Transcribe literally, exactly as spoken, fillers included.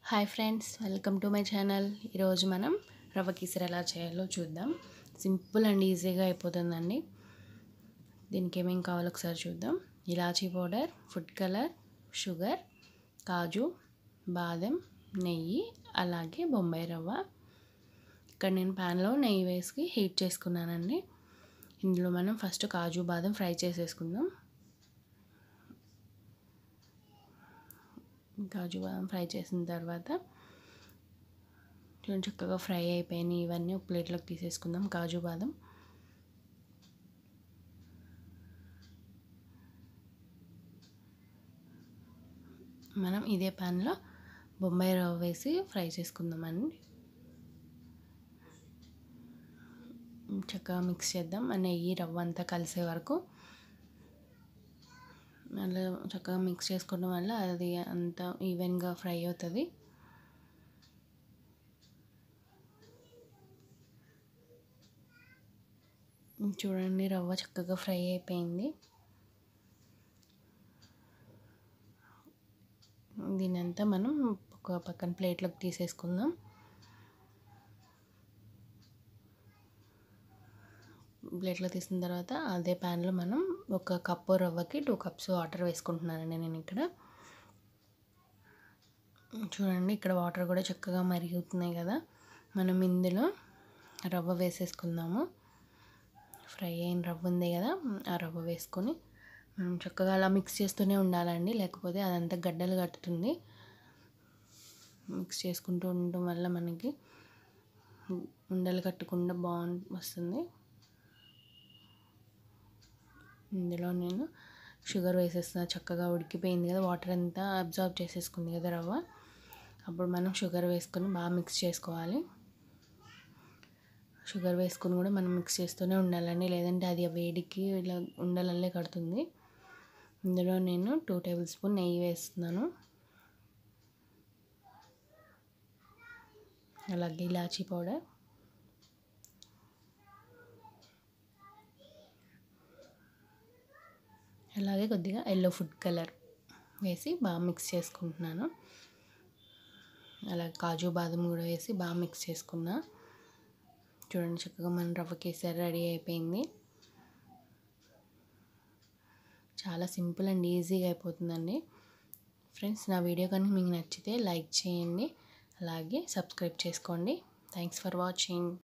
Hi friends, welcome to my channel. ఈరోజు మనం రవ్వ కేసరి ఎలా చేయాలో చూద్దాం. సింపుల్ అండ్ ఈజీగా అయిపోతుందండి. దీనికి ఏమేమి కావాలో ఒకసారి చూద్దాం. ఇలాచీ పౌడర్, ఫుడ్ కలర్, షుగర్, కాజు, బాదం, నెయ్యి, అలాగే బొంబాయి రవ్వ. ఇక్కడ నేను ప్యాన్లో నెయ్యి వేసి హీట్ చేసుకున్నానండి. ఇందులో మనం ఫస్ట్ కాజు బాదం ఫ్రై చేసేసుకుందాం. కాజు బాదం ఫ్రై చేసిన తర్వాత కొంచెం చక్కగా ఫ్రై అయిపోయినాయి. ఇవన్నీ ఒక ప్లేట్లోకి తీసేసుకుందాం. కాజు బాదం మనం ఇదే ప్యాన్లో బొంబాయి రవ్వ వేసి ఫ్రై చేసుకుందామండి. చక్కగా మిక్స్ చేద్దాం. నెయ్యి రవ్వ అంతా కలిసే వరకు అలా చక్కగా మిక్స్ చేసుకోవడం వల్ల అది అంతా ఈవెన్గా ఫ్రై అవుతుంది. చూడండి, రవ్వ చక్కగా ఫ్రై అయిపోయింది. దీనంతా మనం ఒక పక్కన ప్లేట్లోకి తీసేసుకుందాం. ప్లేట్లో తీసిన తర్వాత అదే ప్యాన్లో మనం ఒక కప్పు రవ్వకి టూ కప్స్ వాటర్ వేసుకుంటున్నానండి నేను ఇక్కడ. చూడండి, ఇక్కడ వాటర్ కూడా చక్కగా మరుగుతున్నాయి కదా. మనం ఇందులో రవ్వ వేసేసుకుందాము. ఫ్రై అయిన రవ్వ ఉంది కదా, ఆ రవ్వ వేసుకొని మనం చక్కగా అలా మిక్స్ చేస్తూనే ఉండాలండి, లేకపోతే అదంతా గడ్డలు కట్టుతుంది. మిక్స్ చేసుకుంటూ ఉండటం వల్ల మనకి ఉండలు కట్టకుండా బాగు వస్తుంది. ఇందులో నేను షుగర్ వేసేస్తున్నా. చక్కగా ఉడికిపోయింది కదా, వాటర్ అంతా అబ్జర్వ్ చేసేసుకుంది కదా రవ్వ. అప్పుడు మనం షుగర్ వేసుకొని బాగా మిక్స్ చేసుకోవాలి. షుగర్ వేసుకొని కూడా మనం మిక్స్ చేస్తూనే ఉండాలండి, లేదంటే అది వేడికి ఇలా ఉండలల్లే కడుతుంది. ఇందులో నేను టూ టేబుల్ స్పూన్ నెయ్యి వేస్తున్నాను. అలాగే ఇలాచీ పౌడర్, అలాగే కొద్దిగా ఎల్లో ఫుడ్ కలర్ వేసి బాగా మిక్స్ చేసుకుంటున్నాను. అలాగే కాజు బాదం కూడా వేసి బాగా మిక్స్ చేసుకున్నా. చూడండి, చక్కగా మన రవ్వ కేసరి రెడీ అయిపోయింది. చాలా సింపుల్ అండ్ ఈజీగా అయిపోతుందండి. ఫ్రెండ్స్, నా వీడియో కనుక మీకు నచ్చితే లైక్ చేయండి, అలాగే సబ్స్క్రైబ్ చేసుకోండి. Thanks for watching.